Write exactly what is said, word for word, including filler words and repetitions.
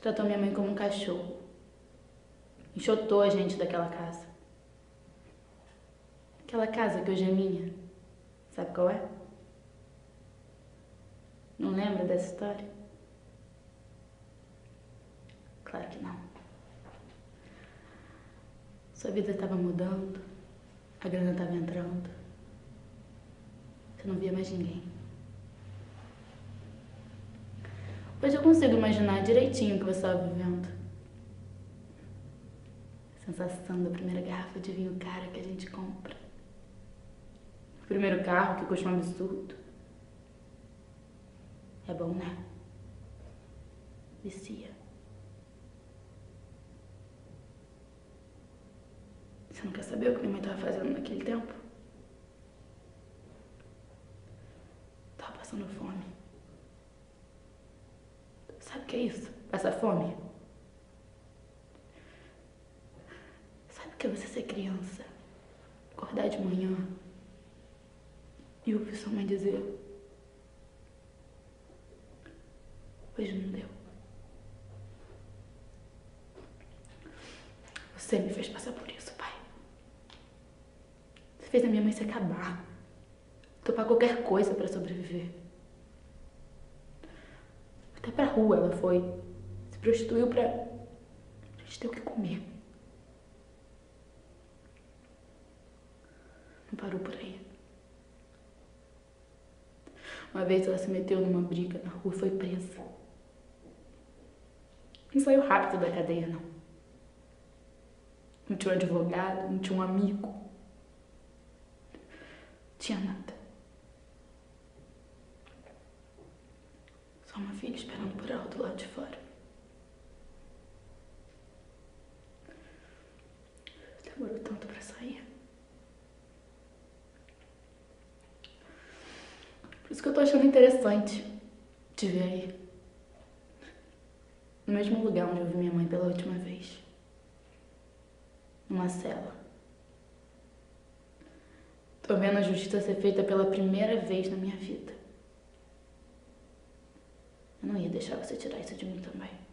Tratou minha mãe como um cachorro. Enxotou a gente daquela casa. Aquela casa que hoje é minha. Sabe qual é? Não lembra dessa história? Claro que não. Sua vida estava mudando, a grana estava entrando. Você não via mais ninguém. Hoje eu consigo imaginar direitinho o que você estava vivendo. A sensação da primeira garrafa de vinho cara que a gente compra. O primeiro carro que custa um absurdo. É bom, né? Vicia. Você não quer saber o que minha mãe estava fazendo naquele tempo? Tava passando fome. Sabe o que é isso? Passar fome? Sabe o que é você ser criança? Acordar de manhã e ouvir sua mãe dizer: hoje não deu. Você me fez passar por isso, pai. Você fez a minha mãe se acabar. Topar qualquer coisa pra sobreviver. Até pra rua ela foi. Se prostituiu pra... pra gente ter o que comer. Não parou por aí. Uma vez ela se meteu numa briga na rua e foi presa. Não saiu rápido da cadeia, não. Não tinha um advogado, não tinha um amigo. Não tinha nada. Só uma filha esperando por ela do lado de fora. Demorou tanto pra sair. Por isso que eu tô achando interessante te ver aí. No mesmo lugar onde eu vi minha mãe pela última vez. Numa cela. Tô vendo a justiça ser feita pela primeira vez na minha vida. Eu não ia deixar você tirar isso de mim também.